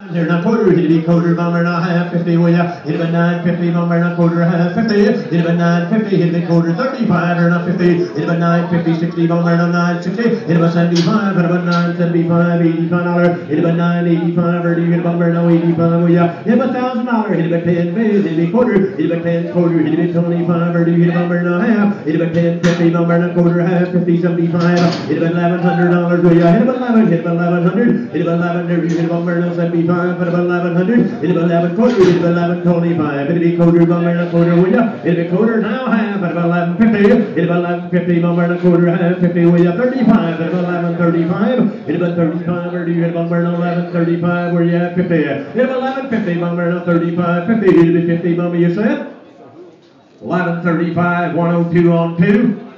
They're not quarter, hit a quarter, bomber, not half 50, will ya? Hit a 950, bomber, not quarter, half 50. Hit a 950, hit a quarter, 35, or not 50. Hit a 950, 60, bomber, not 960. Hit a 75, hit a 975, $85. Hit a 985, or do you hit a bomber, no 85, will ya? Hit a $1,000, hit a 10, hit a quarter, hit a 10 quarter, hit a 25, or do you hit a bomber, no half? Hit a 10, 50, bomber, not quarter, half 50, 75. Hit a $1,100, will ya? Hit a 11, hit a 1100, hit a 1100, hit a bomber, no 75, hit a 1100, hit a 11 quarter, hit a 1125, hit a quarter, bomber, not quarter, will ya? Hit a quarter, now half, hit a 1150, hit a 1150, bomber, not quarter, half 50, will ya? 35, hit a 1135, hit a 35, or do you hit a bomber, no 1135, where you at 50? Hit a 1150, bomber, no 35, 50, hit a 50, bomber, you said? 1135, 102 on 2.